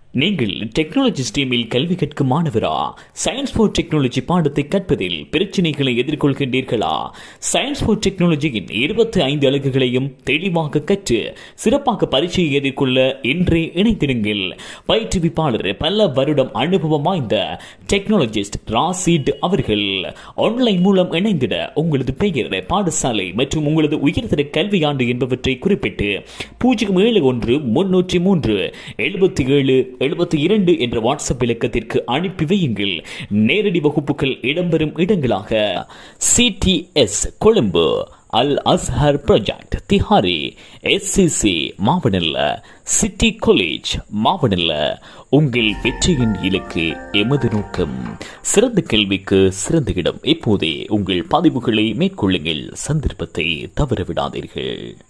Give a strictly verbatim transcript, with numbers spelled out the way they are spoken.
நீங்கள் டெக்னாலஜி ஸ்ட்ரீமில் கல்வி கற்கும் மாணவரா? சயின்ஸ் ஃபார் டெக்னாலஜி பாடத்தை கற்பதில் பிரச்சனைகளை எதிர்கொள்கின்றீர்களா? சயின்ஸ் ஃபார் டெக்னாலஜியின் இருபத்தி ஐந்து அலகுகளையும் தெளிவாக கற்று சிறப்பாக பரீட்சையை எதிர்கொள்ள இன்றே இணைத்திடுங்கள். பயிற்றுவிப்பாளர் பல வருடம் அனுபவம் வாய்ந்த டெக்னாலஜிஸ்ட் ராசிட் அவர்கள் ஆன்லைன் மூலம் இணைந்திட உங்களது பெயர், பாடசாலை மற்றும் உங்களது உயர்தர கல்வியாண்டு என்பவற்றை குறிப்பிட்டு பூஜ்ஜியம் ஏழு ஒன்று முன்னூற்றி மூன்று எழுபத்தி ஏழு எழுபத்தி இரண்டு என்ற வாட்ஸ்அப் இலக்கத்திற்கு அனுப்பி வையுங்கள். நேரடி வகுப்புகள் இடம்பெறும் இடங்களாக CDS Colombo, Al Azhar project Thihari, SCC Mawanella, city college Mawanella. உங்கள் வெற்றியின் இலக்கு எமது நோக்கம். சிறந்த கேள்விக்கு சிறந்த இடம். இப்போதே உங்கள் பதிவுகளை மேற்கொள்ளுங்கள். சந்தர்ப்பத்தை தவறவிடாதீர்கள்.